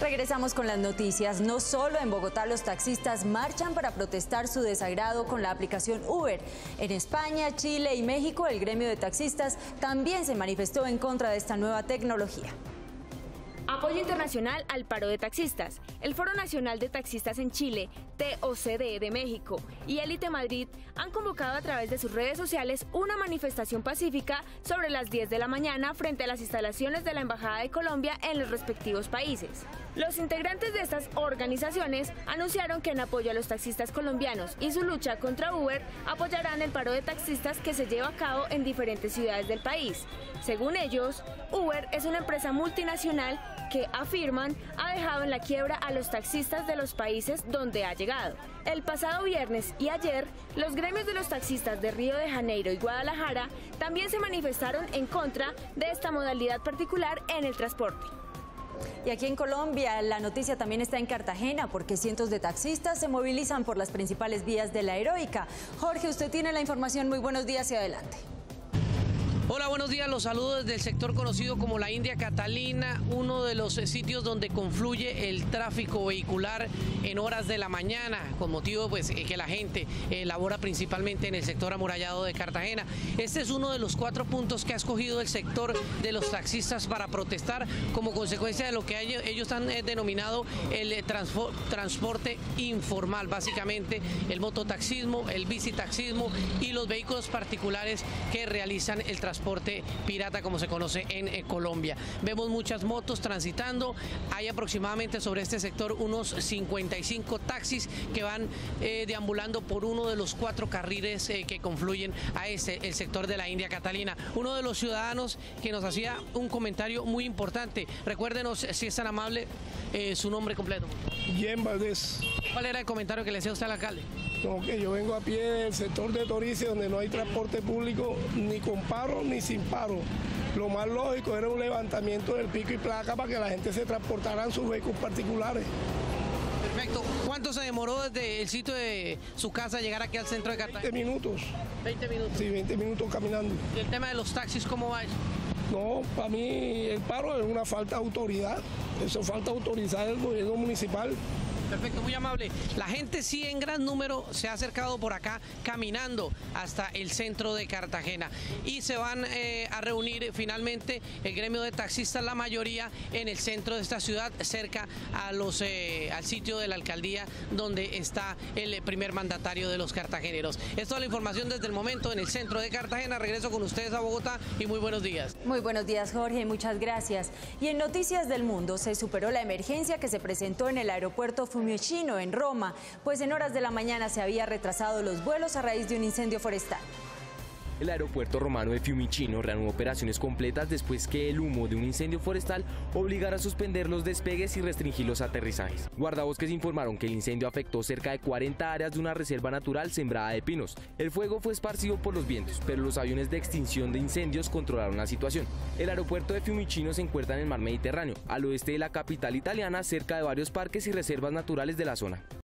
Regresamos con las noticias. No solo en Bogotá los taxistas marchan para protestar su desagrado con la aplicación Uber. En España, Chile y México, el gremio de taxistas también se manifestó en contra de esta nueva tecnología. Apoyo internacional al paro de taxistas. El Foro Nacional de Taxistas en Chile, TOCD de México y Élite Madrid han convocado a través de sus redes sociales una manifestación pacífica sobre las 10 de la mañana frente a las instalaciones de la Embajada de Colombia en los respectivos países. Los integrantes de estas organizaciones anunciaron que en apoyo a los taxistas colombianos y su lucha contra Uber apoyarán el paro de taxistas que se lleva a cabo en diferentes ciudades del país. Según ellos, Uber es una empresa multinacional que, afirman, ha dejado en la quiebra a los taxistas de los países donde ha llegado. El pasado viernes y ayer, los gremios de los taxistas de Río de Janeiro y Guadalajara también se manifestaron en contra de esta modalidad particular en el transporte. Y aquí en Colombia la noticia también está en Cartagena porque cientos de taxistas se movilizan por las principales vías de la Heroica. Jorge, usted tiene la información. Muy buenos días y adelante. Hola, buenos días, los saludo desde el sector conocido como la India Catalina, uno de los sitios donde confluye el tráfico vehicular en horas de la mañana, con motivo que la gente labora principalmente en el sector amurallado de Cartagena. Este es uno de los 4 puntos que ha escogido el sector de los taxistas para protestar como consecuencia de lo que ellos han denominado el transporte informal, básicamente el mototaxismo, el bicitaxismo y los vehículos particulares que realizan el transporte pirata, como se conoce en Colombia. Vemos muchas motos transitando, hay aproximadamente sobre este sector unos 55 taxis que van deambulando por uno de los 4 carriles que confluyen a el sector de la India Catalina. Uno de los ciudadanos que nos hacía un comentario muy importante, recuérdenos, si es tan amable, su nombre completo. Jen Valdés. ¿Cuál era el comentario que le hacía usted al alcalde? No, que yo vengo a pie del sector de Torice, donde no hay transporte público ni con paro ni sin paro. Lo más lógico era un levantamiento del pico y placa para que la gente se transportara en sus vehículos particulares. Perfecto. ¿Cuánto se demoró desde el sitio de su casa a llegar aquí al centro de Cartagena? 20 minutos. 20 minutos. Sí, 20 minutos caminando. ¿Y el tema de los taxis cómo va eso? No, para mí el paro es una falta de autoridad. Eso falta autorizar el gobierno municipal. Perfecto, muy amable. La gente sí en gran número se ha acercado por acá caminando hasta el centro de Cartagena y se van a reunir finalmente el gremio de taxistas, la mayoría en el centro de esta ciudad, cerca a al sitio de la alcaldía donde está el primer mandatario de los cartageneros. Es toda la información desde el momento en el centro de Cartagena. Regreso con ustedes a Bogotá y muy buenos días. Muy buenos días, Jorge, muchas gracias. Y en Noticias del Mundo se superó la emergencia que se presentó en el aeropuerto Fiumicino en Roma, pues en horas de la mañana se había retrasado los vuelos a raíz de un incendio forestal. El aeropuerto romano de Fiumicino reanudó operaciones completas después que el humo de un incendio forestal obligara a suspender los despegues y restringir los aterrizajes. Guardabosques informaron que el incendio afectó cerca de 40 áreas de una reserva natural sembrada de pinos. El fuego fue esparcido por los vientos, pero los aviones de extinción de incendios controlaron la situación. El aeropuerto de Fiumicino se encuentra en el mar Mediterráneo, al oeste de la capital italiana, cerca de varios parques y reservas naturales de la zona.